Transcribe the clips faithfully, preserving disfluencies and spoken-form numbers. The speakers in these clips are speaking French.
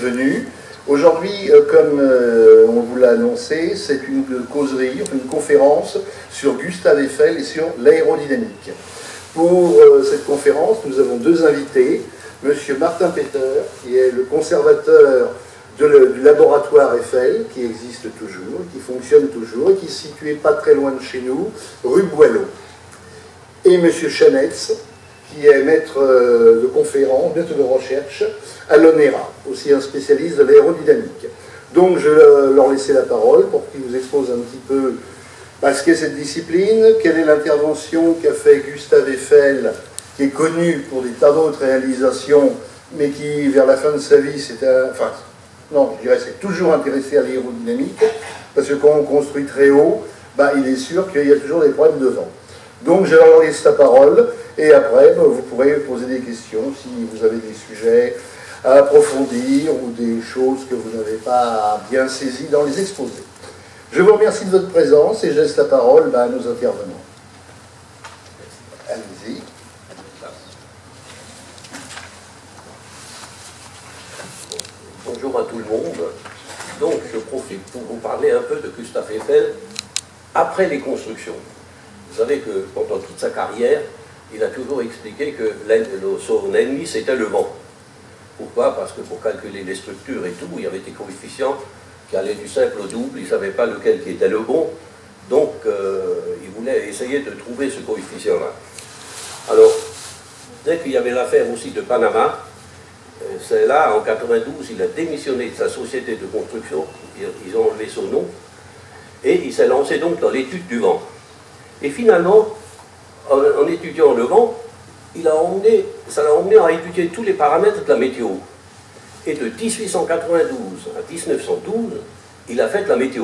Bienvenue. Aujourd'hui, euh, comme euh, on vous l'a annoncé, c'est une causerie, une conférence sur Gustave Eiffel et sur l'aérodynamique. Pour euh, cette conférence, nous avons deux invités. Monsieur Martin Peter, qui est le conservateur de le, du laboratoire Eiffel, qui existe toujours, qui fonctionne toujours, et qui est situé pas très loin de chez nous, rue Boileau. Et Monsieur Chanetz, qui est maître de conférence, maître de recherche à l'ONERA, aussi un spécialiste de l'aérodynamique. Donc je vais leur laisser la parole pour qu'ils vous exposent un petit peu bah, ce qu'est cette discipline, quelle est l'intervention qu'a fait Gustave Eiffel, qui est connu pour des tas d'autres réalisations, mais qui, vers la fin de sa vie, c'était, enfin, non, je dirais, c'est toujours intéressé à l'aérodynamique, parce que quand on construit très haut, bah, il est sûr qu'il y a toujours des problèmes de vent. Donc je leur laisse la parole, et après, bah, vous pourrez poser des questions si vous avez des sujets à approfondir ou des choses que vous n'avez pas bien saisies dans les exposés. Je vous remercie de votre présence et je laisse la parole bah, à nos intervenants. Allez-y. Bonjour à tout le monde. Donc je profite pour vous parler un peu de Gustave Eiffel après les constructions. Vous savez que pendant toute sa carrière, il a toujours expliqué que son ennemi c'était le vent. Pourquoi? Parce que pour calculer les structures et tout, il y avait des coefficients qui allaient du simple au double, il ne savait pas lequel qui était le bon, donc euh, il voulait essayer de trouver ce coefficient-là. Alors, dès qu'il y avait l'affaire aussi de Panama, c'est là, en quatre-vingt-douze, il a démissionné de sa société de construction, ils ont enlevé son nom, et il s'est lancé donc dans l'étude du vent. Et finalement, en, en étudiant le vent, il a emmené, ça l'a emmené à étudier tous les paramètres de la météo. Et de mille huit cent quatre-vingt-douze à mille neuf cent douze, il a fait la météo.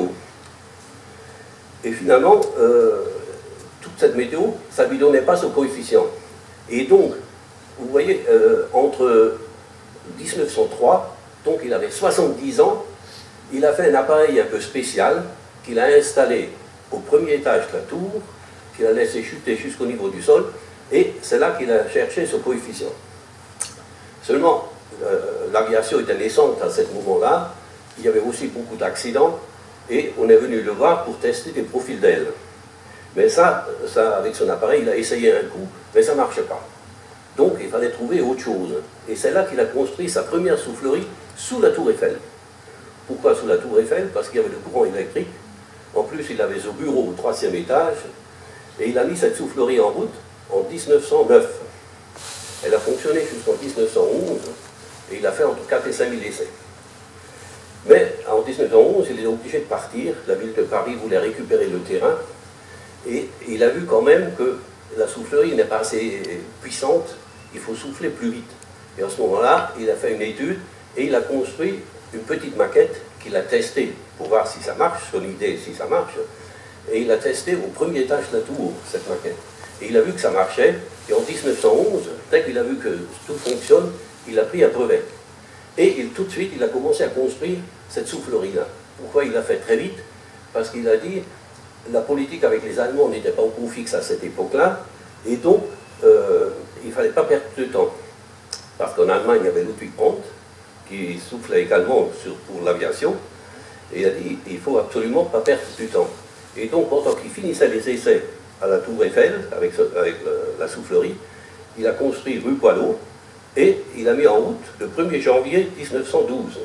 Et finalement, euh, toute cette météo, ça ne lui donnait pas ce coefficient. Et donc, vous voyez, euh, entre mille neuf cent trois, donc il avait soixante-dix ans, il a fait un appareil un peu spécial qu'il a installé au premier étage de la tour, qu'il a laissé chuter jusqu'au niveau du sol, et c'est là qu'il a cherché ce coefficient. Seulement, euh, l'aviation était naissante à ce moment-là, il y avait aussi beaucoup d'accidents, et on est venu le voir pour tester des profils d'ailes. Mais ça, ça, avec son appareil, il a essayé un coup, mais ça ne marchait pas. Donc il fallait trouver autre chose. Et c'est là qu'il a construit sa première soufflerie sous la tour Eiffel. Pourquoi sous la tour Eiffel? Parce qu'il y avait le courant électrique. En plus, il avait ce bureau au troisième étage, et il a mis cette soufflerie en route en mille neuf cent neuf. Elle a fonctionné jusqu'en mille neuf cent onze, et il a fait entre quatre et cinq mille essais. Mais en mille neuf cent onze, il est obligé de partir, la ville de Paris voulait récupérer le terrain, et il a vu quand même que la soufflerie n'est pas assez puissante, il faut souffler plus vite. Et à ce moment-là, il a fait une étude, et il a construit une petite maquette qu'il a testée pour voir si ça marche, son idée si ça marche, et il a testé au premier étage de la tour, cette maquette. Et il a vu que ça marchait, et en mille neuf cent onze, dès qu'il a vu que tout fonctionne, il a pris un brevet. Et il, tout de suite, il a commencé à construire cette soufflerie-là. Pourquoi il l'a fait très vite? Parce qu'il a dit, la politique avec les Allemands n'était pas au coup fixe à cette époque-là, et donc, euh, il ne fallait pas perdre de temps. Parce qu'en Allemagne, il y avait Ludwig Brandt, qui soufflait également sur, pour l'aviation, et il a dit, il ne faut absolument pas perdre du temps. Et donc, pendant qu'il finissait les essais à la tour Eiffel, avec, avec le, la soufflerie, il a construit rue Boileau, et il a mis en route le premier janvier mille neuf cent douze.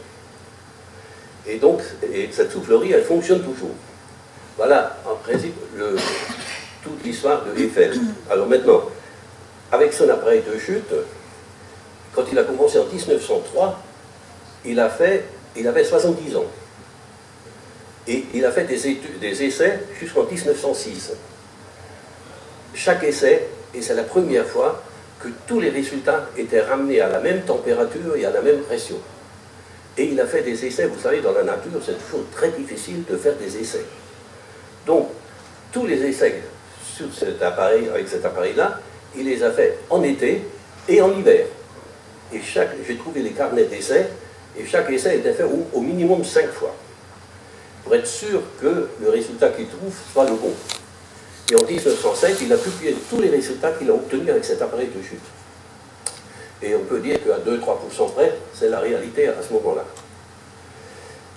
Et donc, et cette soufflerie, elle fonctionne toujours. Voilà, en principe, le, toute l'histoire de Eiffel. Alors maintenant, avec son appareil de chute, quand il a commencé en mille neuf cent trois, il, a fait, il avait soixante-dix ans. Et il a fait des, études, des essais jusqu'en mille neuf cent six. Chaque essai, et c'est la première fois que tous les résultats étaient ramenés à la même température et à la même pression. Et il a fait des essais, vous savez, dans la nature, c'est toujours très difficile de faire des essais. Donc, tous les essais sur cet appareil, avec cet appareil-là, il les a fait en été et en hiver. Et j'ai trouvé les carnets d'essais, et chaque essai était fait au, au minimum cinq fois, pour être sûr que le résultat qu'il trouve soit le bon. Et en mille neuf cent sept, il a publié tous les résultats qu'il a obtenus avec cet appareil de chute. Et on peut dire qu'à deux à trois pour cent près, c'est la réalité à ce moment-là.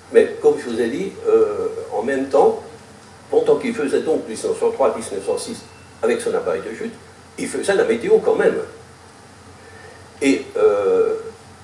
Mais comme je vous ai dit, euh, en même temps, pendant qu'il faisait donc mille neuf cent trois à mille neuf cent six avec son appareil de chute, il faisait la météo quand même. Et euh,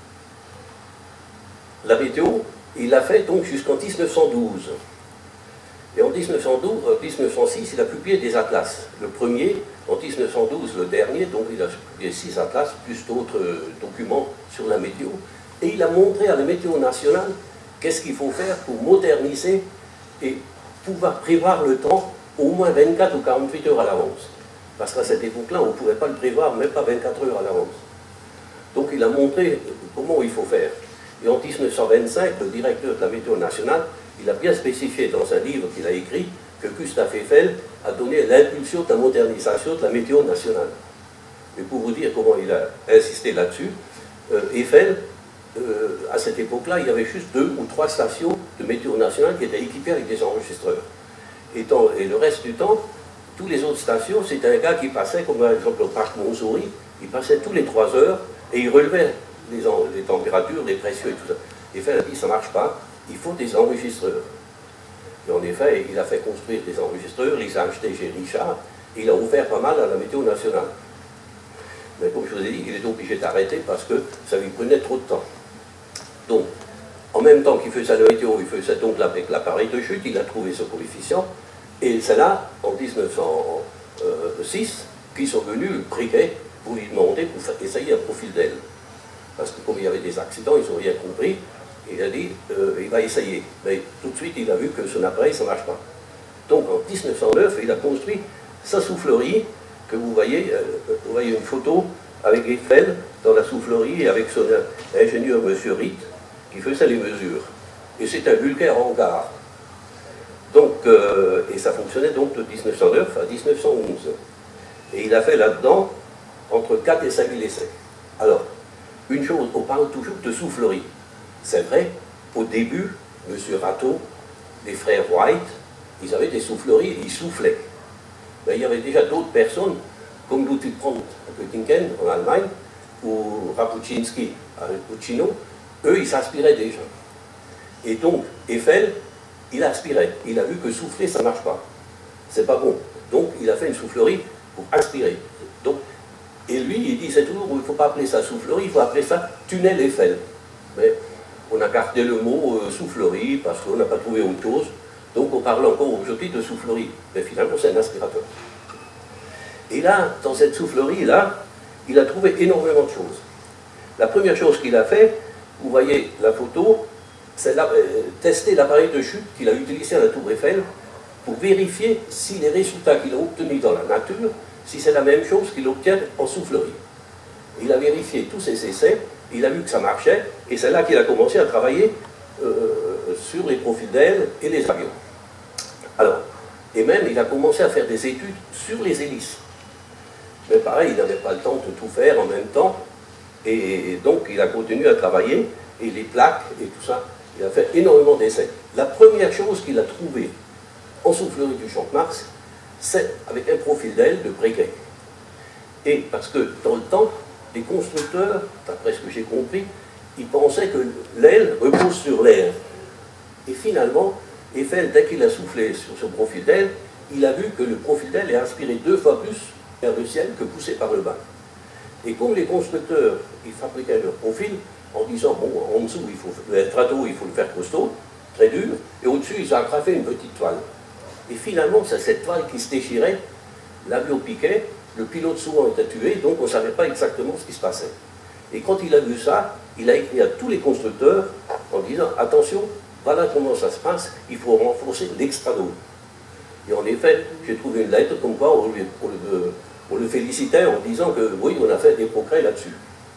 la météo, il l'a fait donc jusqu'en mille neuf cent douze. Et en mille neuf cent douze, euh, mille neuf cent six, il a publié des atlas. Le premier, en mille neuf cent douze, le dernier, donc il a publié six atlas, plus d'autres euh, documents sur la météo. Et il a montré à la météo nationale qu'est-ce qu'il faut faire pour moderniser et pouvoir prévoir le temps au moins vingt-quatre ou quarante-huit heures à l'avance. Parce qu'à cette époque-là, on ne pouvait pas le prévoir, même pas vingt-quatre heures à l'avance. Donc il a montré comment il faut faire. Et en mille neuf cent vingt-cinq, le directeur de la météo nationale, il a bien spécifié dans un livre qu'il a écrit que Gustave Eiffel a donné l'impulsion de la modernisation de la météo nationale. Et pour vous dire comment il a insisté là-dessus, euh, Eiffel, euh, à cette époque-là, il y avait juste deux ou trois stations de météo nationale qui étaient équipées avec des enregistreurs. Et, dans, et le reste du temps, toutes les autres stations, c'était un gars qui passait, comme par exemple au parc Montsouris, il passait tous les trois heures et il relevait les, en, les températures, les pressions et tout ça. Eiffel a dit, ça ne marche pas, il faut des enregistreurs. Et en effet, il a fait construire des enregistreurs, il les a achetés chez Richard, et il a ouvert pas mal à la météo nationale. Mais comme je vous ai dit, il est obligé d'arrêter parce que ça lui prenait trop de temps. Donc, en même temps qu'il faisait la météo, il faisait donc avec l'appareil de chute, il a trouvé ce coefficient, et c'est là, en mille neuf cent six, qu'ils sont venus le prier pour lui demander pour essayer un profil d'aile. Parce que comme il y avait des accidents, ils n'ont rien compris. Il a dit, euh, il va essayer. Mais tout de suite, il a vu que son appareil, ça ne marche pas. Donc en mille neuf cent neuf, il a construit sa soufflerie, que vous voyez, euh, vous voyez une photo avec Eiffel dans la soufflerie, avec son ingénieur, M. Ritt, qui faisait les mesures. Et c'est un vulgaire hangar. Donc, euh, et ça fonctionnait donc de mille neuf cent neuf à mille neuf cent onze. Et il a fait là-dedans entre quatre et cinq mille essais. Alors, une chose, on parle toujours de soufflerie. C'est vrai, au début, M. Rateau, les frères White, ils avaient des souffleries et ils soufflaient. Mais il y avait déjà d'autres personnes, comme Ludwig Brandt à Göttingen, en Allemagne, ou Rapuczynski à Puccino, eux, ils s'inspiraient déjà. Et donc, Eiffel, il aspirait. Il a vu que souffler, ça ne marche pas. C'est pas bon. Donc, il a fait une soufflerie pour aspirer. Donc, et lui, il disait toujours, il ne faut pas appeler ça soufflerie, il faut appeler ça tunnel Eiffel. Mais on a gardé le mot euh, soufflerie parce qu'on n'a pas trouvé autre chose. Donc, on parle encore aujourd'hui de soufflerie. Mais finalement, c'est un aspirateur. Et là, dans cette soufflerie-là, il a trouvé énormément de choses. La première chose qu'il a fait, vous voyez la photo, c'est euh, tester l'appareil de chute qu'il a utilisé à la Tour Eiffel pour vérifier si les résultats qu'il a obtenus dans la nature, si c'est la même chose qu'il obtient en soufflerie. Il a vérifié tous ses essais, il a vu que ça marchait, et c'est là qu'il a commencé à travailler euh, sur les profils d'aile et les avions. Alors, et même il a commencé à faire des études sur les hélices. Mais pareil, il n'avait pas le temps de tout faire en même temps, et donc il a continué à travailler, et les plaques et tout ça, il a fait énormément d'essais. La première chose qu'il a trouvée en soufflerie du Champ de Mars, c'est avec un profil d'aile de Breguet. Et parce que dans le temps, les constructeurs, d'après ce que j'ai compris, ils pensaient que l'aile repose sur l'air. Et finalement, Eiffel, dès qu'il a soufflé sur ce profil d'aile, il a vu que le profil d'aile est inspiré deux fois plus vers le ciel que poussé par le bas. Et comme les constructeurs, ils fabriquaient leur profil en disant, bon, en dessous, il faut le trateau, il faut le faire costaud, très dur, et au-dessus, ils ont agrafé une petite toile. Et finalement, c'est cette toile qui se déchirait, l'avion piquait, le pilote souvent était tué, donc on ne savait pas exactement ce qui se passait. Et quand il a vu ça, il a écrit à tous les constructeurs en disant, attention, voilà comment ça se passe, il faut renforcer l'extradome. Et en effet, j'ai trouvé une lettre comme quoi on, lui, on, le, on le félicitait en disant que oui, on a fait des progrès là-dessus.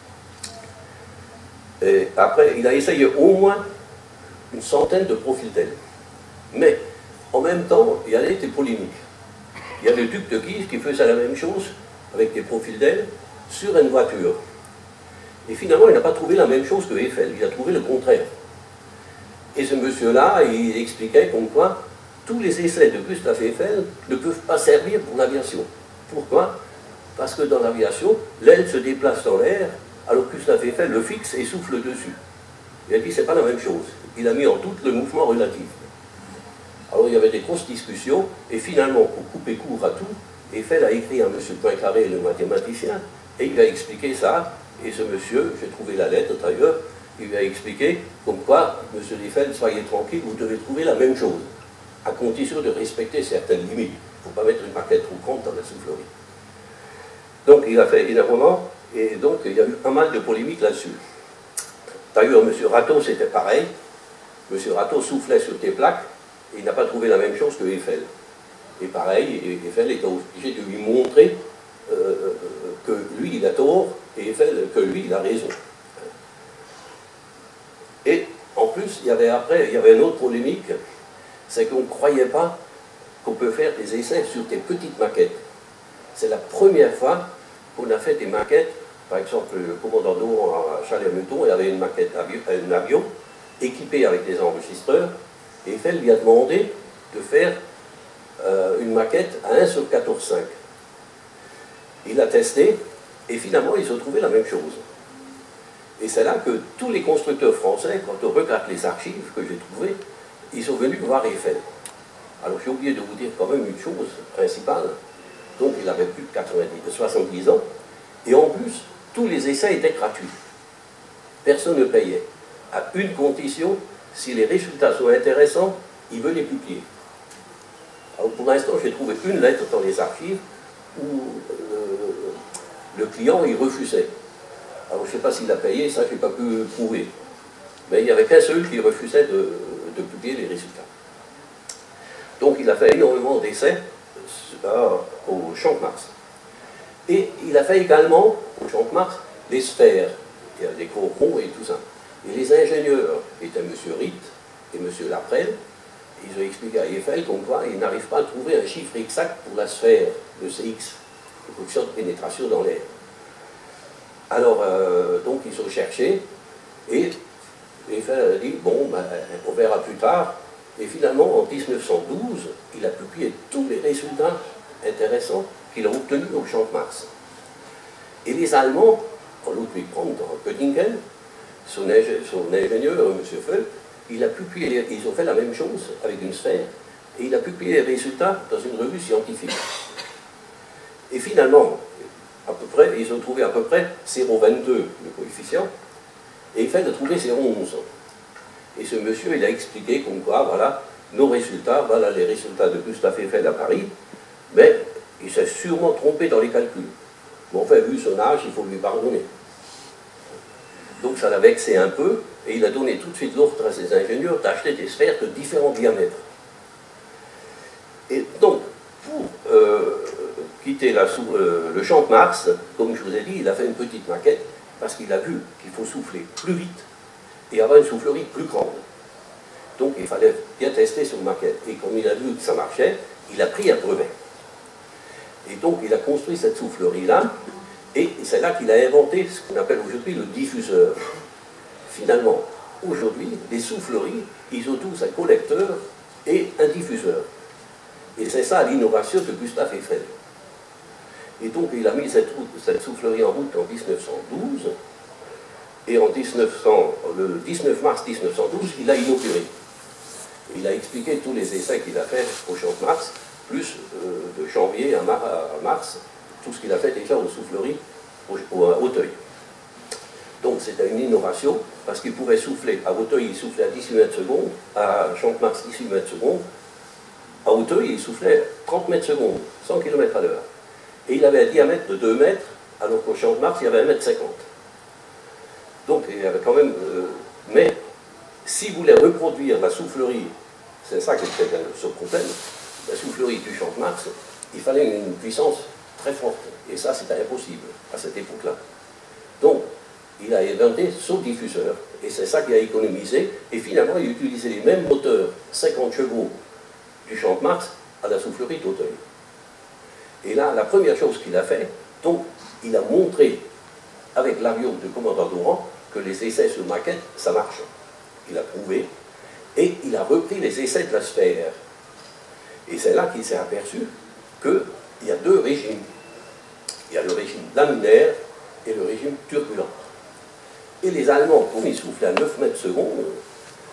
Et après, il a essayé au moins une centaine de profils d'aile. Mais en même temps, il y avait des polémiques. Il y a le duc de Guise qui faisait la même chose avec des profils d'aile sur une voiture. Et finalement, il n'a pas trouvé la même chose que Eiffel, il a trouvé le contraire. Et ce monsieur-là, il expliquait comme quoi tous les essais de Gustave Eiffel ne peuvent pas servir pour l'aviation. Pourquoi? Parce que dans l'aviation, l'aile se déplace dans l'air, alors que Gustave Eiffel le fixe et souffle dessus. Il a dit, c'est pas la même chose. il a mis en doute le mouvement relatif. Alors il y avait des grosses discussions, et finalement, pour couper court à tout, Eiffel a écrit à M. Poincaré, le mathématicien, et il lui a expliqué ça, et ce monsieur, j'ai trouvé la lettre d'ailleurs, il lui a expliqué comme quoi, M. Eiffel, soyez tranquille, vous devez trouver la même chose, à condition de respecter certaines limites. Il ne faut pas mettre une maquette trop grande dans la soufflerie. Donc il a fait énormément, et donc il y a eu pas mal de polémiques là-dessus. D'ailleurs, M. Rateau, c'était pareil. M. Rateau soufflait sur des plaques, et il n'a pas trouvé la même chose que Eiffel. Et pareil, Eiffel était obligé de lui montrer euh, que lui, il a tort, et Eiffel, que lui, il a raison. Et en plus, il y avait après, il y avait une autre polémique, c'est qu'on ne croyait pas qu'on peut faire des essais sur des petites maquettes. C'est la première fois qu'on a fait des maquettes. Par exemple, le commandant d'Oran à Chalais-Meuton, il avait une maquette, un avion, équipé avec des enregistreurs, et Eiffel lui a demandé de faire euh, une maquette à un sur quatorze virgule cinq. Il a testé, et finalement, ils ont trouvé la même chose. Et c'est là que tous les constructeurs français, quand on regarde les archives que j'ai trouvées, ils sont venus voir Eiffel. Alors j'ai oublié de vous dire quand même une chose principale. Donc il avait plus de quatre-vingt-dix, soixante-dix ans, et en plus, tous les essais étaient gratuits. Personne ne payait. À une condition, si les résultats sont intéressants, il veut les publier. Alors pour l'instant, j'ai trouvé une lettre dans les archives où euh, le client, il refusait. Alors je ne sais pas s'il a payé, ça je n'ai pas pu prouver. Mais il n'y avait qu'un seul qui refusait de, de publier les résultats. Donc il a fait énormément d'essais au Champ de Mars. Et il a fait également, au Champ de Mars, les sphères, il y a des corps ronds et tout ça. Et les ingénieurs étaient M. Ritt et M. Laprelle. Ils ont expliqué à Eiffel comme quoi ils n'arrivent pas à trouver un chiffre exact pour la sphère, le C X, le coefficient de pénétration dans l'air. Alors, euh, donc ils ont cherché, et Eiffel a dit, bon, ben, on verra plus tard. Et finalement, en mille neuf cent douze, il a publié tous les résultats intéressants qu'il a obtenus au Champ de Mars. Et les Allemands, en Ludwig Brandt, en Göttingen, son, son ingénieur, M. Völk, il a publié, ils ont fait la même chose avec une sphère, et il a publié les résultats dans une revue scientifique. Et finalement, à peu près, ils ont trouvé à peu près zéro virgule vingt-deux, le coefficient, et Eiffel a trouvé zéro virgule onze. Et ce monsieur, il a expliqué comme quoi, voilà, nos résultats, voilà les résultats de Gustave Eiffel à Paris, mais il s'est sûrement trompé dans les calculs. Mais enfin, vu son âge, il faut lui pardonner. Donc ça l'a vexé un peu, et il a donné tout de suite l'ordre à ses ingénieurs d'acheter des sphères de différents diamètres. Et donc, pour euh, quitter la sous, euh, le Champ de Mars, comme je vous ai dit, il a fait une petite maquette, parce qu'il a vu qu'il faut souffler plus vite, et avoir une soufflerie plus grande. Donc il fallait bien tester son maquette. Et comme il a vu que ça marchait, il a pris un brevet. Et donc il a construit cette soufflerie-là, et c'est là qu'il a inventé ce qu'on appelle aujourd'hui le diffuseur. Finalement, aujourd'hui, les souffleries, ils ont tous un collecteur et un diffuseur. Et c'est ça l'innovation de Gustave Eiffel. Et donc il a mis cette, route, cette soufflerie en route en mille neuf cent douze, et en mille neuf cents, le dix-neuf mars mille neuf cent douze, il a inauguré. Il a expliqué tous les essais qu'il a fait au Champ de Mars, plus euh, de janvier à, mar à mars, tout ce qu'il a fait déjà aux souffleries au, au, à Auteuil. Donc c'était une innovation, parce qu'il pouvait souffler. À Auteuil, il soufflait à dix-huit mètres secondes, à Champ de Mars, dix-huit mètres secondes. À Auteuil, il soufflait trente mètres secondes, cent kilomètres à l'heure. Et il avait un diamètre de deux mètres, alors qu'au Champ de Mars, il y avait un mètre cinquante. Donc il y avait quand même... Euh, mais, s'il voulait reproduire la soufflerie, c'est ça qui était ce problème, la soufflerie du Champ de Mars, il fallait une puissance très forte. Et ça, c'était impossible à cette époque-là. Donc, il a inventé son diffuseur. Et c'est ça qui a économisé. Et finalement, il utilisait les mêmes moteurs, cinquante chevaux du Champ de Mars, à la soufflerie d'Auteuil. Et là, la première chose qu'il a fait, donc, il a montré, avec l'avion du commandant d'Oran, que les essais sur maquette, ça marche. Il a prouvé. Et il a repris les essais de la sphère. Et c'est là qu'il s'est aperçu qu'il y a deux régimes. Il y a le régime laminaire et le régime turbulent. Et les Allemands, pour ils soufflaient à neuf mètres secondes,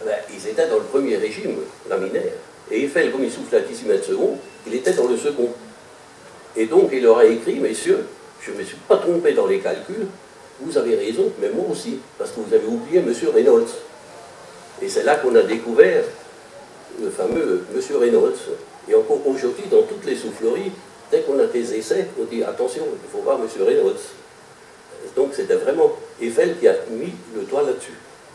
ben, ils étaient dans le premier régime laminaire. Et Eiffel, comme il soufflait à dix mètres secondes, il était dans le second. Et donc, il leur a écrit, messieurs, je ne me suis pas trompé dans les calculs, vous avez raison, mais moi aussi, parce que vous avez oublié M. Reynolds. Et c'est là qu'on a découvert le fameux M. Reynolds. Et encore aujourd'hui, dans toutes les souffleries, dès qu'on a des essais, on dit attention, il faut voir M. Reynolds. Donc c'était vraiment Eiffel qui a mis le doigt là-dessus.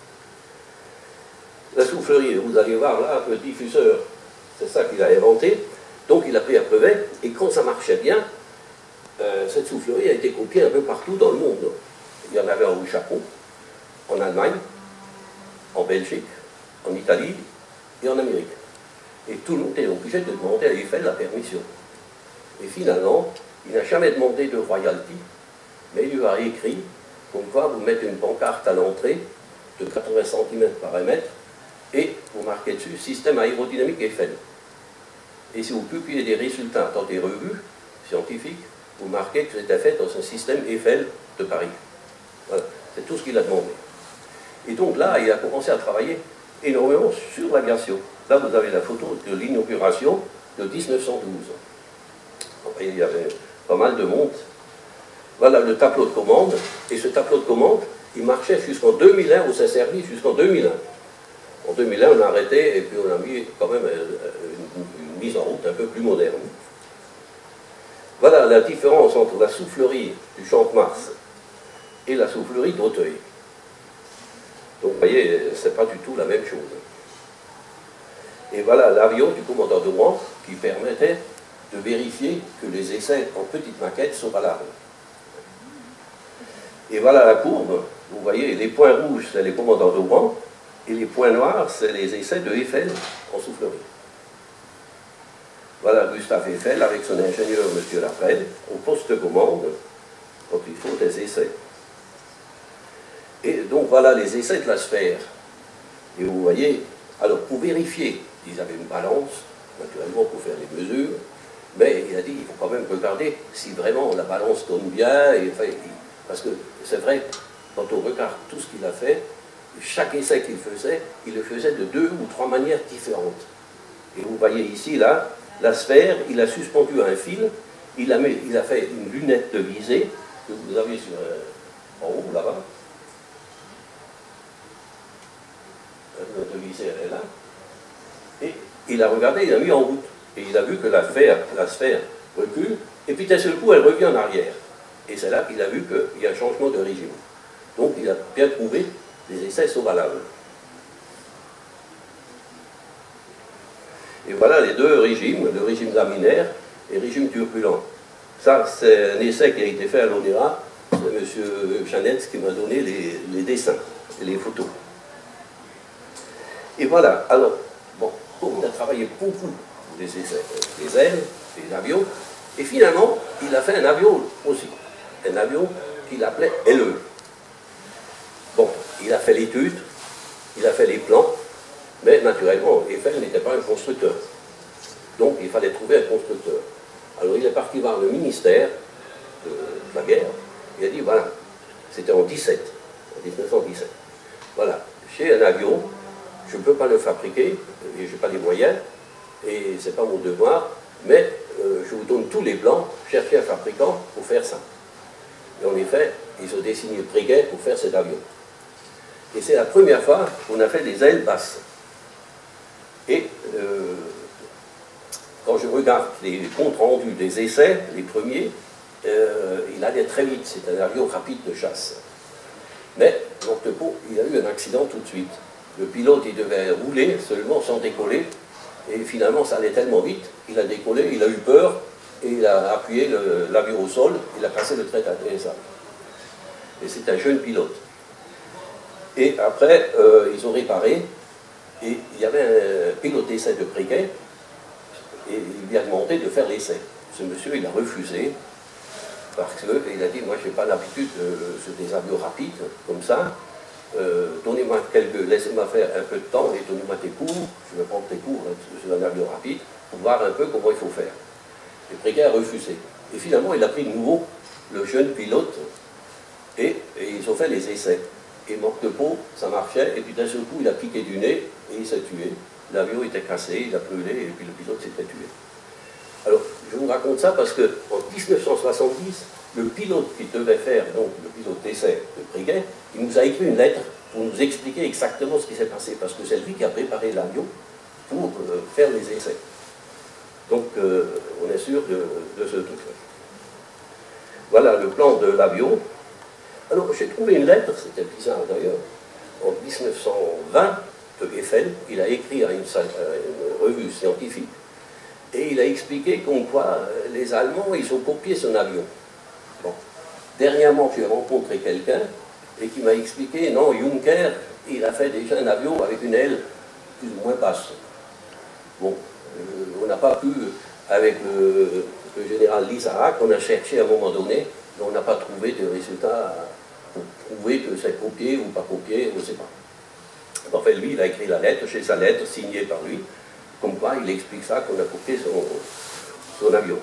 La soufflerie, vous allez voir là, le diffuseur, c'est ça qu'il a inventé. Donc il a pris un brevet, et quand ça marchait bien, euh, cette soufflerie a été copiée un peu partout dans le monde. Il y en avait au Japon, en Allemagne, en Belgique, en Italie et en Amérique. Et tout le monde est obligé de demander à Eiffel la permission. Et finalement, il n'a jamais demandé de royalty, mais il lui a écrit qu'on va vous mettre une pancarte à l'entrée de quatre-vingts centimètres par un mètre et vous marquez dessus système aérodynamique Eiffel. Et si vous publiez des résultats dans des revues scientifiques, vous marquez que c'était fait dans un système Eiffel de Paris. Voilà, c'est tout ce qu'il a demandé. Et donc là, il a commencé à travailler énormément sur l'aviation. Là, vous avez la photo de l'inauguration de mille neuf cent douze. Enfin, il y avait pas mal de monde. Voilà le tableau de commande. Et ce tableau de commande, il marchait jusqu'en deux mille un, on s'est servi jusqu'en deux mille un. En deux mille un, on a arrêté et puis on a mis quand même une, une mise en route un peu plus moderne. Voilà la différence entre la soufflerie du Champ de Mars et la soufflerie d'Auteuil. Donc vous voyez, c'est pas du tout la même chose. Et voilà l'avion du commandant de Rouen qui permettait de vérifier que les essais en petite maquette sont valables. Et voilà la courbe, vous voyez, les points rouges, c'est les commandants de Rouen, et les points noirs, c'est les essais de Eiffel en soufflerie. Voilà Gustave Eiffel avec son ingénieur M. Laprelle, au poste de commande, quand il faut des essais. Et donc voilà les essais de la sphère. Et vous voyez, alors pour vérifier, ils avaient une balance, naturellement pour faire les mesures, mais il a dit, il faut quand même regarder si vraiment la balance tourne bien, et, enfin, parce que c'est vrai, quand on regarde tout ce qu'il a fait, chaque essai qu'il faisait, il le faisait de deux ou trois manières différentes. Et vous voyez ici, là, la sphère, il a suspendu un fil, il a, mis, il a fait une lunette de visée, que vous avez sur, euh, en haut, là-bas. La lunette de visée, elle est là. Et il a regardé, il a mis en route. Et il a vu que la sphère, la sphère recule, et puis d'un seul coup, elle revient en arrière. Et c'est là qu'il a vu qu'il y a un changement de régime. Donc il a bien trouvé les essais sont valables. Et voilà les deux régimes, le régime laminaire et le régime turbulent. Ça, c'est un essai qui a été fait à l'O N E R A. C'est M. Chanetz qui m'a donné les, les dessins et les photos. Et voilà, alors, bon, on a travaillé beaucoup des essais, des ailes, des avions, et finalement, il a fait un avion aussi. Un avion qu'il appelait L E. Bon, il a fait l'étude, il a fait les plans, mais naturellement, Eiffel n'était pas un constructeur. Donc, il fallait trouver un constructeur. Alors, il est parti voir le ministère de, de la guerre, il a dit, voilà, c'était en dix-sept, en mille neuf cent dix-sept. Voilà, j'ai un avion, je ne peux pas le fabriquer, je n'ai pas les moyens, et ce n'est pas mon devoir, mais euh, je vous donne tous les plans, cherchez un fabricant pour faire ça. Et en effet, ils ont dessiné Breguet pour faire cet avion. Et c'est la première fois qu'on a fait des ailes basses. Et euh, quand je regarde les comptes rendus des essais, les premiers, euh, il allait très vite, c'est un avion rapide de chasse. Mais, l'Octopo, il a eu un accident tout de suite. Le pilote, il devait rouler seulement sans décoller, et finalement ça allait tellement vite qu'il a décollé, il a eu peur, et il a appuyé l'avion au sol, il a cassé le trait d'atterrissage. Et c'est un jeune pilote. Et après, euh, ils ont réparé, et il y avait un pilote d'essai de Breguet, et il lui a demandé de faire l'essai. Ce monsieur, il a refusé, parce qu'il a dit, moi je n'ai pas l'habitude de, sur des avions rapides, comme ça, euh, donnez-moi quelques, laissez-moi faire un peu de temps, et donnez-moi des cours, je vais prendre des cours sur un avion rapide, pour voir un peu comment il faut faire. Et Breguet a refusé. Et finalement, il a pris de nouveau le jeune pilote, et, et ils ont fait les essais. et manque de peau, ça marchait, et puis d'un seul coup, il a piqué du nez, et il s'est tué. L'avion était cassé, il a brûlé, et puis le pilote s'était tué. Alors, je vous raconte ça parce qu'en mille neuf cent soixante-dix, le pilote qui devait faire, donc le pilote d'essai de Breguet, il nous a écrit une lettre pour nous expliquer exactement ce qui s'est passé, parce que c'est lui qui a préparé l'avion pour euh, faire les essais. Donc, euh, on est sûr de, de ce truc-là. Voilà le plan de l'avion. Alors, j'ai trouvé une lettre, c'était bizarre d'ailleurs, en mille neuf cent vingt, de Eiffel. Il a écrit à une, à une revue scientifique, et il a expliqué comme quoi euh, les Allemands, ils ont copié son avion. Bon. Dernièrement, j'ai rencontré quelqu'un, et qui m'a expliqué, non, Juncker, il a fait déjà un avion avec une aile plus ou moins basse. Bon, euh, on n'a pas pu, avec le, le général Lisarac, on a cherché à un moment donné, mais on n'a pas trouvé de résultat pour prouver que c'est copié ou pas copié, je ne sais pas. Enfin, lui, il a écrit la lettre, chez sa lettre, signée par lui, comme quoi il explique ça, qu'on a copié son, son avion.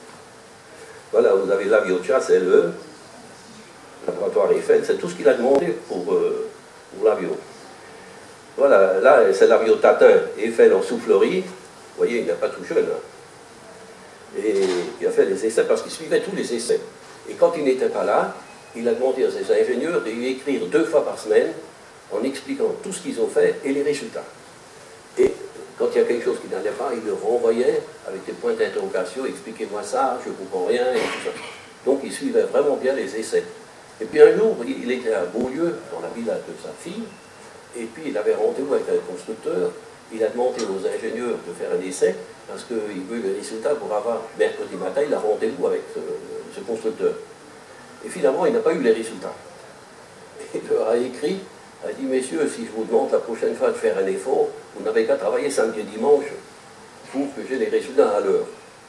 Voilà, vous avez l'avion de chasse, L E, laboratoire Eiffel, c'est tout ce qu'il a demandé pour, euh, pour l'avion. Voilà, là, c'est l'avion Tatin, Eiffel en soufflerie. Vous voyez, il n'est pas tout jeune. Hein. Et il a fait les essais parce qu'il suivait tous les essais. Et quand il n'était pas là, il a demandé à ses ingénieurs de lui écrire deux fois par semaine en expliquant tout ce qu'ils ont fait et les résultats. Et quand il y a quelque chose qui n'allait pas, il le renvoyait avec des points d'interrogation, expliquez-moi ça, je ne comprends rien, et tout ça. Donc il suivait vraiment bien les essais. Et puis un jour, il était à Beaulieu, dans la villa de sa fille, et puis il avait rendez-vous avec un constructeur, il a demandé aux ingénieurs de faire un essai, parce qu'il veut le résultat pour avoir, mercredi matin, il a rendez-vous avec ce, ce constructeur. Et finalement, il n'a pas eu les résultats. Il leur a écrit, a dit, messieurs, si je vous demande la prochaine fois de faire un effort, vous n'avez qu'à travailler samedi et dimanche pour que j'ai les résultats à l'heure.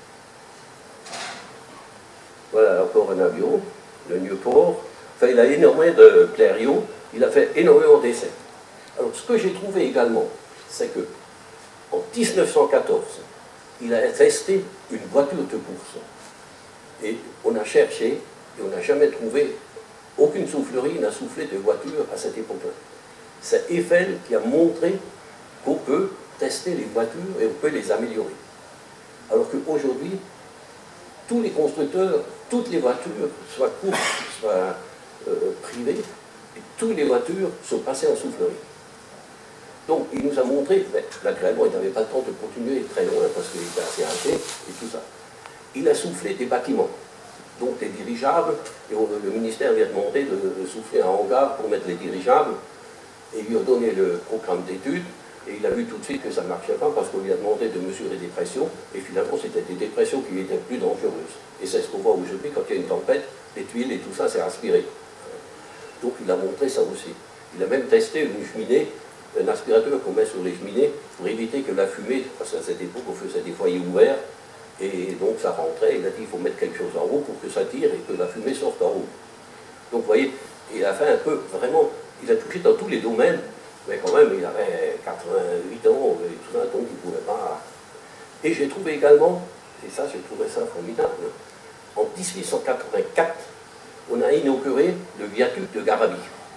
Voilà encore un avion, le Nieuport. Enfin, il a énormément de Blériot, il a fait énormément d'essais. Alors, ce que j'ai trouvé également, c'est que en mille neuf cent quatorze, il a testé une voiture de course. Et on a cherché, et on n'a jamais trouvé, aucune soufflerie n'a soufflé de voiture à cette époque-là. C'est Eiffel qui a montré qu'on peut tester les voitures et on peut les améliorer. Alors qu'aujourd'hui, tous les constructeurs, toutes les voitures, soit courtes, soit euh, privées, et toutes les voitures sont passées en soufflerie. Donc il nous a montré, mais naturellement il n'avait pas le temps de continuer très loin parce qu'il était assez âgé et tout ça. Il a soufflé des bâtiments, donc des dirigeables, et le ministère lui a demandé de, de souffler un hangar pour mettre les dirigeables, et il lui a donné le programme d'études, et il a vu tout de suite que ça ne marchait pas parce qu'on lui a demandé de mesurer des pressions, et finalement c'était des dépressions qui étaient plus dangereuses. Et c'est ce qu'on voit aujourd'hui quand il y a une tempête, les tuiles et tout ça c'est aspiré. Donc il a montré ça aussi. Il a même testé une cheminée, un aspirateur qu'on met sur les cheminées pour éviter que la fumée, parce qu'à cette époque on faisait des foyers ouverts, et donc ça rentrait, il a dit il faut mettre quelque chose en haut pour que ça tire et que la fumée sorte en haut. Donc vous voyez, il a fait un peu, vraiment, il a touché dans tous les domaines, mais quand même il avait quatre-vingt-huit ans et tout ça, donc il ne pouvait pas... Et j'ai trouvé également, et ça j'ai trouvé ça formidable, en mille huit cent quatre-vingt-quatre, on a inauguré le viaduc de Garabit.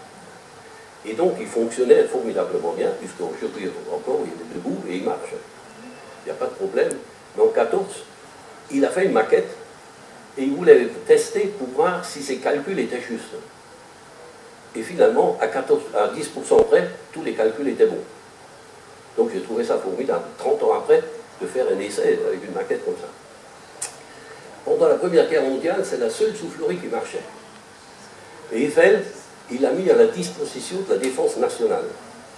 Et donc il fonctionnait formidablement bien, puisqu'aujourd'hui encore il est debout et il marche. Il n'y a pas de problème. Mais en mille neuf cent quatorze, il a fait une maquette et il voulait tester pour voir si ses calculs étaient justes. Et finalement, à, quatorze, à dix pour cent près, tous les calculs étaient bons. Donc j'ai trouvé ça formidable, trente ans après, de faire un essai avec une maquette comme ça. Pendant la Première Guerre mondiale, c'est la seule soufflerie qui marchait. Et Eiffel, il l'a mis à la disposition de la défense nationale.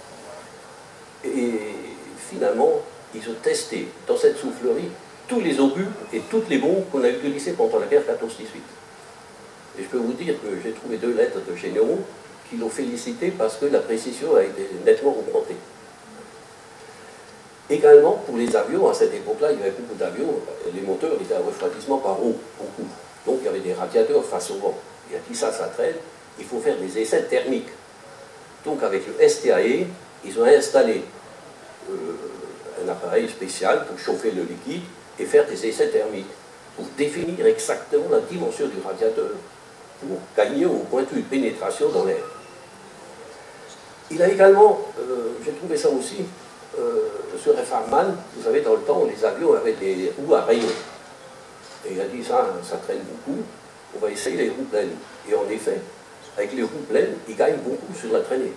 Et finalement, ils ont testé dans cette soufflerie tous les obus et toutes les bombes qu'on a utilisées pendant la guerre quatorze dix-huit. Et je peux vous dire que j'ai trouvé deux lettres de généraux qui l'ont félicité parce que la précision a été nettement augmentée. Également, pour les avions, à cette époque-là, il y avait beaucoup d'avions, les moteurs étaient à refroidissement par eau, beaucoup. Donc il y avait des radiateurs face au vent. Il a dit ça, ça traîne, il faut faire des essais thermiques. Donc avec le S T A E, ils ont installé euh, un appareil spécial pour chauffer le liquide et faire des essais thermiques, pour définir exactement la dimension du radiateur, pour gagner au point de vue de pénétration dans l'air. Il a également, euh, j'ai trouvé ça aussi, euh, sur F. Farman, vous savez, dans le temps, les avions avaient des roues à rayons. Et il a dit ça, ça traîne beaucoup, on va essayer les roues pleines. Et en effet, avec les roues pleines, ils gagnent beaucoup sur la traînée.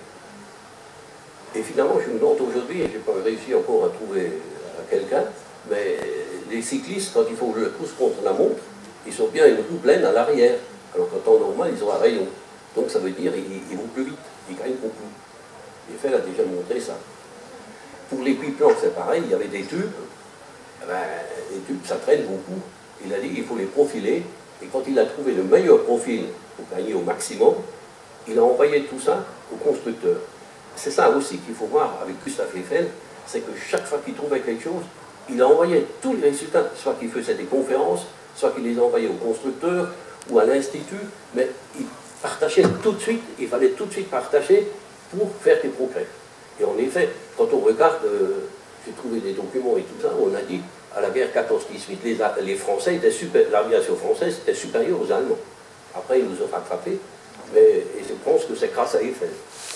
Et finalement, je me demande aujourd'hui, et je n'ai pas réussi encore à trouver quelqu'un, mais les cyclistes, quand il faut le pouce contre la montre, ils sont bien une roue pleine à l'arrière, alors qu'en temps normal, ils ont un rayon. Donc ça veut dire qu'ils ils vont plus vite, ils gagnent beaucoup. Eiffel a déjà montré ça. Pour les biplans, c'est pareil, il y avait des tubes, eh ben, les tubes, ça traîne beaucoup. Il a dit qu'il faut les profiler, et quand il a trouvé le meilleur profil pour gagner au maximum, il a envoyé tout ça au constructeur. C'est ça aussi qu'il faut voir avec Gustave Eiffel, c'est que chaque fois qu'il trouvait quelque chose, il a envoyé tous les résultats, soit qu'il faisait des conférences, soit qu'il les envoyait au constructeur ou à l'institut, mais il partageait tout de suite, il fallait tout de suite partager pour faire des progrès. Et en effet, quand on regarde, euh, j'ai trouvé des documents et tout ça, on a dit, à la guerre quatorze dix-huit, les, les Français étaient super, l'aviation française était supérieure aux Allemands. Après, ils nous ont rattrapés, mais et je pense que c'est grâce à Eiffel.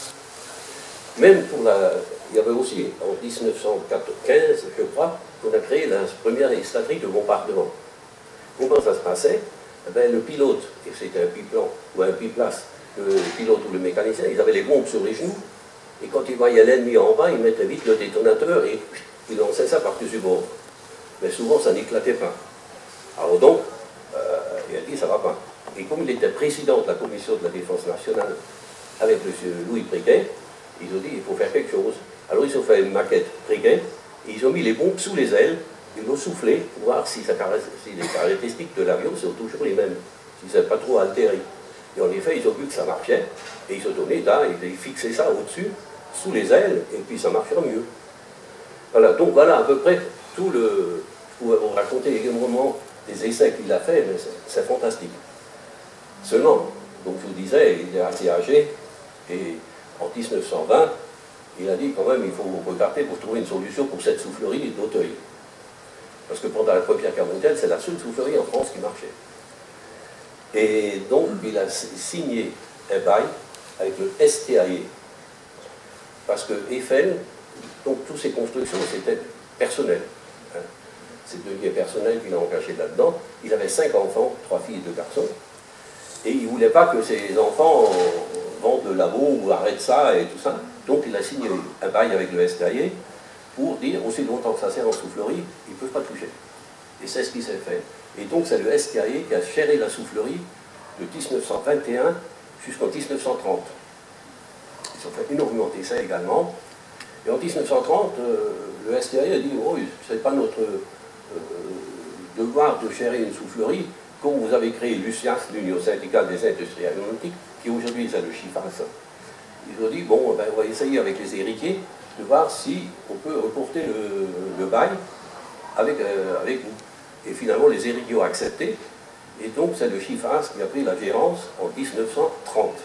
Même pour la... Il y avait aussi, en mille neuf cent quinze, je crois, qu'on a créé la première escadrille de bombardement. Comment ça se passait? Eh bien, le pilote, et c'était un biplan ou un biplace, le pilote ou le mécanicien, ils avaient les bombes sur les genoux, et quand ils voyaient l'ennemi en bas, ils mettaient vite le détonateur et ils lançaient ça par-dessus bord. Mais souvent, ça n'éclatait pas. Alors donc, euh, il a dit, ça ne va pas. Et comme il était président de la commission de la défense nationale avec M. Louis Briquet, ils ont dit, il faut faire quelque chose. Alors ils ont fait une maquette Briquet, et ils ont mis les bombes sous les ailes, ils l'ont soufflé pour voir si, ça, si les caractéristiques de l'avion sont toujours les mêmes, si ça n'est pas trop altéré. Et en effet, ils ont vu que ça marchait, et ils ont donné là, ils fixaient ça au-dessus, sous les ailes, et puis ça marchera mieux. Voilà, donc voilà à peu près tout le... Je pourrais vous raconter également des essais qu'il a fait, mais c'est fantastique. Seulement, donc je vous disais, il est assez âgé, et en mille neuf cent vingt, il a dit quand même, il faut regarder pour trouver une solution pour cette soufflerie d'Auteuil. Parce que pendant la Première Guerre mondiale, c'est la seule soufflerie en France qui marchait. Et donc, il a signé un bail avec le S T A E. Parce que Eiffel, donc toutes ses constructions, c'était personnel. Hein. C'est deux liens personnels qu'il a engagés là-dedans. Il avait cinq enfants, trois filles et deux garçons. Et il ne voulait pas que ses enfants vendent de labo ou arrêtent ça et tout ça. Donc il a signé un bail avec le S T A E pour dire aussi longtemps que ça sert en soufflerie, ils ne peuvent pas toucher. Et c'est ce qui s'est fait. Et donc c'est le S T A E qui a géré la soufflerie de mille neuf cent vingt et un jusqu'en mille neuf cent trente. Ils ont fait énormément d'essais également. Et en mille neuf cent trente, euh, le S T A E a dit oh, ce n'est pas notre euh, devoir de gérer une soufflerie, comme vous avez créé l'U S I A S, l'Union syndicale des industries aéronautiques, qui aujourd'hui c'est le CHIFAS. Ils ont dit bon, ben, on va essayer avec les héritiers de voir si on peut reporter le, le bail avec, euh, avec vous. Et finalement, les héritiers ont accepté, et donc c'est le CHIFAS qui a pris la gérance en mille neuf cent trente.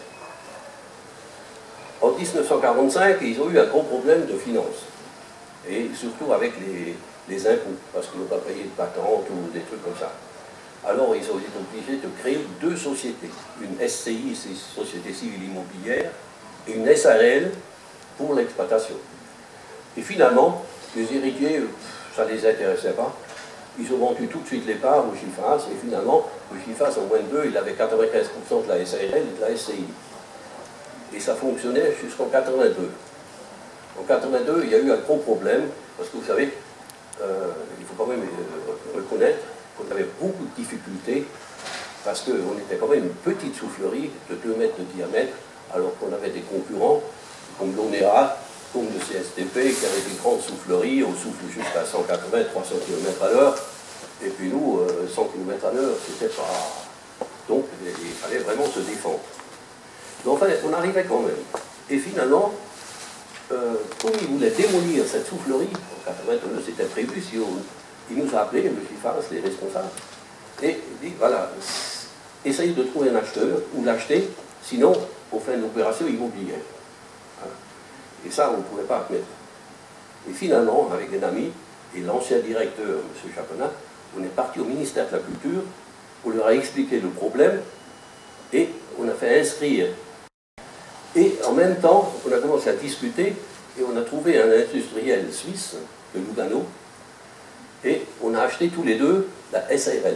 En mille neuf cent quarante-cinq, ils ont eu un gros problème de finances, et surtout avec les, les impôts, parce qu'ils n'ont pas payé de patente ou des trucs comme ça. Alors ils ont été obligés de créer deux sociétés, une S C I, c'est Société Civile Immobilière, et une S A R L pour l'exploitation. Et finalement, les héritiers, ça ne les intéressait pas. Ils ont vendu tout de suite les parts au CHIFAS, et finalement, le CHIFAS, en moins de deux, il avait quatre-vingt-quinze pour cent de la S A R L et de la S C I. Et ça fonctionnait jusqu'en quatre-vingt-deux. En quatre-vingt-deux, il y a eu un gros problème, parce que vous savez, euh, il faut quand même euh, reconnaître qu'on avait beaucoup de difficultés, parce qu'on était quand même une petite soufflerie de deux mètres de diamètre, alors qu'on avait des concurrents, comme l'ONERA, comme le C S T P, qui avait des grandes souffleries, on souffle jusqu'à cent quatre-vingts à trois cents kilomètres à l'heure, et puis nous, cent kilomètres à l'heure, c'était pas... Donc, il fallait vraiment se défendre. Donc, enfin, on arrivait quand même. Et finalement, euh, comme ils voulaient démolir cette soufflerie, en quatre-vingt-deux, c'était prévu, si on... il nous a appelés, le CHIFAS, les responsables, et il dit, voilà, essayez de trouver un acheteur, ou l'acheter, sinon, on fait une opération immobilière. Voilà. Et ça, on ne pouvait pas admettre. Et finalement, avec un ami, et l'ancien directeur, M. Chapenat, on est parti au ministère de la Culture, on leur a expliqué le problème, et on a fait inscrire Et en même temps, on a commencé à discuter et on a trouvé un industriel suisse de Lugano et on a acheté tous les deux la S A R L.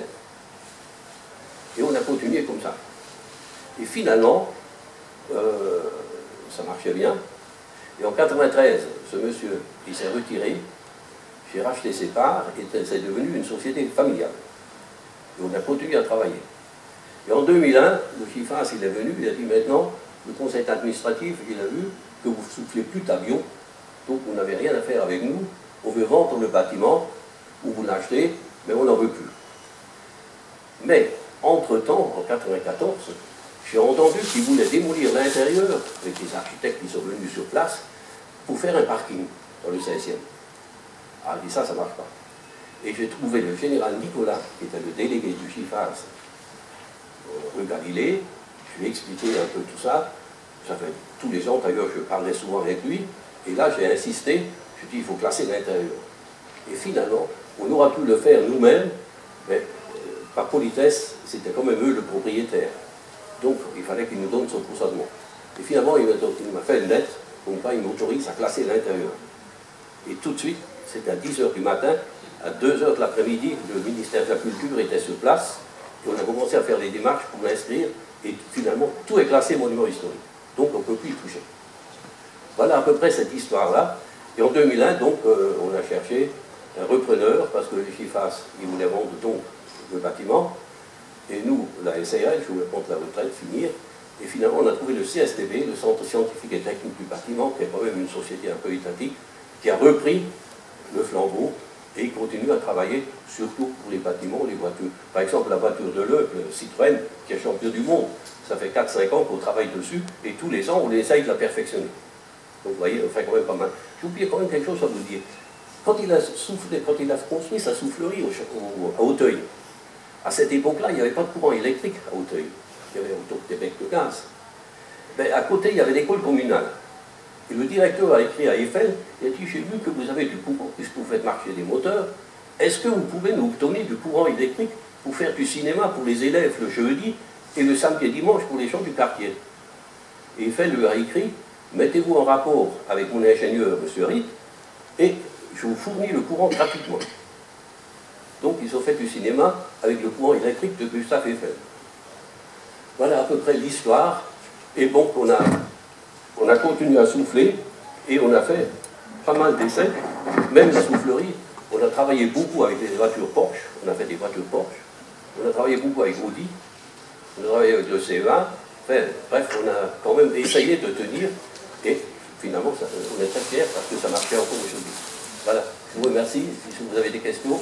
Et on a continué comme ça. Et finalement, euh, ça marchait bien. Et en mille neuf cent quatre-vingt-treize, ce monsieur, il s'est retiré, j'ai racheté ses parts et c'est devenu une société familiale. Et on a continué à travailler. Et en deux mille un, le Chifas, il est venu, il a dit maintenant, le conseil administratif, il a vu que vous ne soufflez plus d'avion, donc vous n'avez rien à faire avec nous, on veut vendre le bâtiment, ou vous l'achetez, mais on n'en veut plus. Mais, entre-temps, en mille neuf cent quatre-vingt-quatorze, j'ai entendu qu'ils voulaient démolir l'intérieur, avec des architectes qui sont venus sur place, pour faire un parking dans le seizième. Ah, dit ça, ça ne marche pas. Et j'ai trouvé le général Nicolas, qui était le délégué du Chifas, rue Galilée, je lui ai expliqué un peu tout ça. Ça fait tous les ans, d'ailleurs, je parlais souvent avec lui. Et là, j'ai insisté, je dis, il faut classer l'intérieur. Et finalement, on aura pu le faire nous-mêmes, mais euh, par politesse, c'était quand même eux le propriétaire. Donc, il fallait qu'il nous donne son consentement. Et finalement, il m'a fait une lettre, comme quoi il m'autorise à classer l'intérieur. Et tout de suite, c'était à dix heures du matin, à deux heures de l'après-midi, le ministère de la Culture était sur place, et on a commencé à faire les démarches pour l'inscrire, et finalement, tout est classé monument historique. Donc, on ne peut plus y toucher. Voilà à peu près cette histoire-là. Et en deux mille un, donc, euh, on a cherché un repreneur, parce que les Chifas, ils voulaient vendre donc le bâtiment, et nous, la S A R L, je voulais prendre la retraite, finir, et finalement, on a trouvé le C S T B, le Centre Scientifique et Technique du Bâtiment, qui est quand même une société un peu étatique, qui a repris le flambeau, et il continue à travailler surtout pour les bâtiments, les voitures. Par exemple, la voiture de l'E, le Citroën, qui est champion du monde, ça fait quatre cinq ans qu'on travaille dessus, et tous les ans, on essaye de la perfectionner. Donc vous voyez, on fait quand même pas mal. J'ai oublié quand même quelque chose à vous dire. Quand il a, soufflé, quand il a construit sa soufflerie au, au, à Auteuil, à cette époque-là, il n'y avait pas de courant électrique à Auteuil. Il y avait autour des becs de gaz. Mais à côté, il y avait l'école communale. Et le directeur a écrit à Eiffel, il a dit, j'ai vu que vous avez du courant, puisque vous faites marcher des moteurs, est-ce que vous pouvez nous donner du courant électrique pour faire du cinéma pour les élèves le jeudi et le samedi et dimanche pour les gens du quartier? Et Eiffel lui a écrit, mettez-vous en rapport avec mon ingénieur, M. Ritt, et je vous fournis le courant gratuitement. Donc ils ont fait du cinéma avec le courant électrique de Gustave Eiffel. Voilà à peu près l'histoire. Et bon, on a, on a continué à souffler, et on a fait pas mal d'essais, même la soufflerie. On a travaillé beaucoup avec les voitures Porsche, on a fait des voitures Porsche, on a travaillé beaucoup avec Audi, on a travaillé avec le C E A, enfin, bref, on a quand même essayé de tenir, et finalement, ça, on est très fiers parce que ça marchait encore aujourd'hui. Voilà, je vous remercie, si vous avez des questions.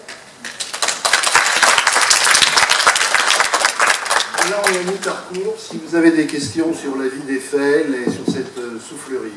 Là, on a mis parcours. Si vous avez des questions sur la vie d'Eiffel et sur cette euh, soufflerie.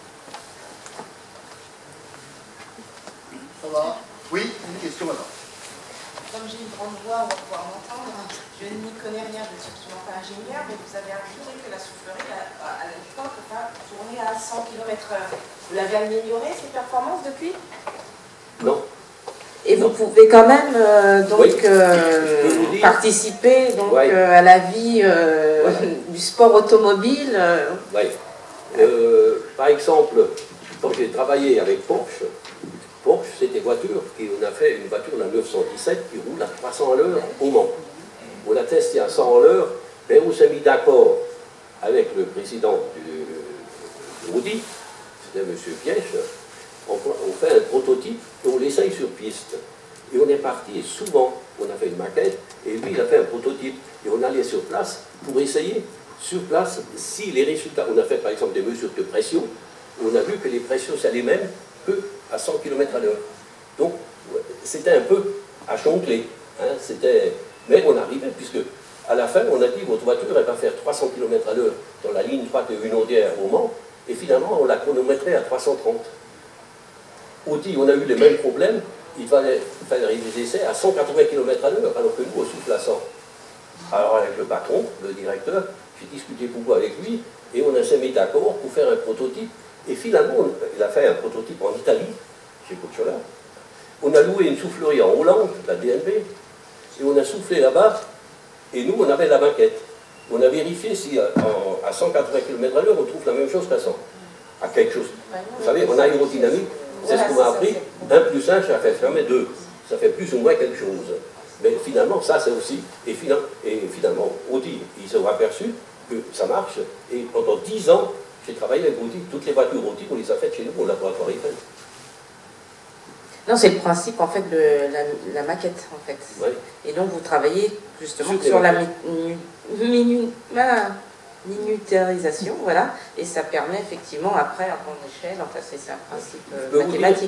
Ça va? Oui, une question maintenant. Comme j'ai une grande voix, on va pouvoir m'entendre. Je n'y connais rien, je ne suis absolument pas ingénieur, mais vous avez ajouté que la soufflerie, à, à l'époque, tournait à cent kilomètres heure. Vous l'avez amélioré, ces performances, depuis? Non. Et vous pouvez quand même euh, donc, oui. euh, participer donc, oui. euh, à la vie euh, voilà. du sport automobile. Euh. Oui. Euh, par exemple, quand j'ai travaillé avec Porsche, Porsche, c'est des voitures, et on a fait une voiture, la neuf cent dix-sept, qui roule à trois cents à l'heure au Mans. On l'a testé à cent à l'heure, mais on s'est mis d'accord avec le président du Audi, c'était M. Piège. On fait un prototype et on l'essaye sur piste. Et on est parti, et souvent, on a fait une maquette, et lui, il a fait un prototype. Et on allait sur place pour essayer, sur place, si les résultats... On a fait, par exemple, des mesures de pression, et on a vu que les pressions, c'est les mêmes que à cent kilomètres à l'heure. Donc, c'était un peu à jongler. Hein, c'était... Mais on arrivait, puisque à la fin, on a dit, votre voiture, elle va faire trois cents kilomètres à l'heure dans la ligne droite de Hunaudière au Mans, et finalement, on la chronométrait à trois cent trente. Audi, on a eu les mêmes problèmes, il fallait faire des essais à cent quatre-vingts kilomètres à l'heure, alors que nous, on souffle à cent. Alors avec le patron, le directeur, j'ai discuté beaucoup avec lui, et on s'est mis d'accord pour faire un prototype, et finalement, il a fait un prototype en Italie, chez Cocciola. On a loué une soufflerie en Hollande, la D N B, et on a soufflé là-bas, et nous, on avait la maquette. on a vérifié si à, en, à cent quatre-vingts kilomètres à l'heure, on trouve la même chose qu'à cent. À quelque chose. Vous savez, en aérodynamique, c'est ce qu'on m'a appris. un plus un, ça fait fermer deux. Ça fait plus ou moins quelque chose. Mais finalement, ça, c'est aussi... Et, finalement, et finalement, Audi, ils se sont aperçus que ça marche. Et pendant dix ans, j'ai travaillé avec Audi. Toutes les voitures Audi, on les a faites chez nous au laboratoire Eiffel. Non, c'est le principe, en fait, de la, la maquette, en fait. Oui. Et donc, vous travaillez justement sur, sur la minu, minu, ah, miniaturisation, voilà. Et ça permet effectivement, après, à grande échelle, enfin, c'est un principe euh, mathématique.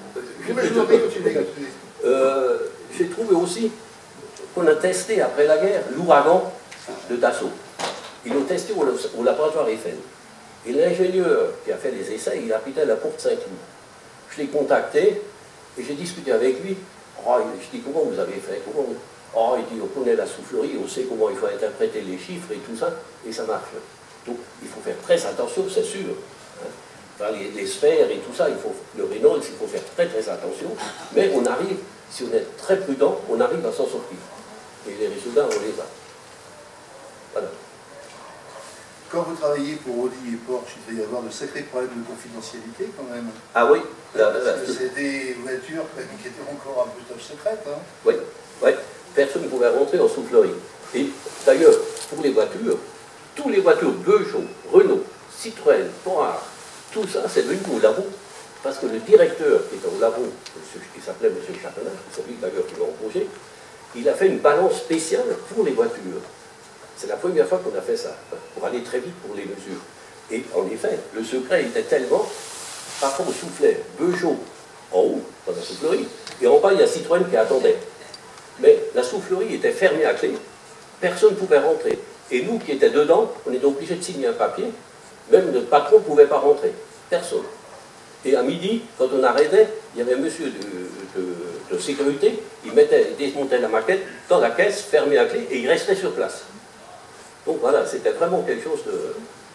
Euh, j'ai trouvé aussi qu'on a testé après la guerre l'ouragan de Dassault. Ils l'ont testé au, au laboratoire Eiffel. Et l'ingénieur qui a fait les essais, il habitait à la Porte Saint-Cloud. Je l'ai contacté et j'ai discuté avec lui. Oh, je dis, comment vous avez fait comment vous... Oh, il dit, on connaît la soufflerie, on sait comment il faut interpréter les chiffres et tout ça, et ça marche. Donc, il faut faire très attention, c'est sûr. Hein. Enfin, les, les sphères et tout ça, il faut, le Reynolds, il faut faire très très attention, mais on arrive, si on est très prudent, on arrive à s'en sortir. Et les résultats, on les a. Voilà. Quand vous travaillez pour Audi et Porsche, il devait y avoir de sacrés problèmes de confidentialité quand même. Ah oui, là, là, là, c'est des voitures qui étaient encore un peu top secrètes. Hein. Oui, oui. Personne ne pouvait rentrer en soufflerie. Et d'ailleurs, pour les voitures, toutes les voitures Peugeot, Renault, Citroën, Porsche, tout ça, c'est venu au labo. Parce que le directeur qui était au labo, qui s'appelait M. Chapelain, c'est lui d'ailleurs qui l'a embauché, il a fait une balance spéciale pour les voitures. C'est la première fois qu'on a fait ça, pour aller très vite pour les mesures. Et en effet, le secret était tellement, par rapport au soufflet, Peugeot en haut, dans la soufflerie, et en bas, il y a Citroën qui attendait. Mais la soufflerie était fermée à clé, personne ne pouvait rentrer. Et nous qui étions dedans, on était obligés de signer un papier, même notre patron ne pouvait pas rentrer, personne. Et à midi, quand on arrêtait, il y avait un monsieur de, de, de sécurité, il, mettait, il démontait la maquette dans la caisse, fermée à clé, et il restait sur place. Donc voilà, c'était vraiment quelque chose de,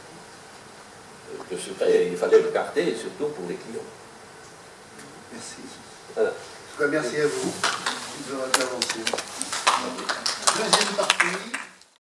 de secret, il fallait le garder, surtout pour les clients. Merci. Voilà. En tout cas, merci à vous de votre intervention. Deuxième partie.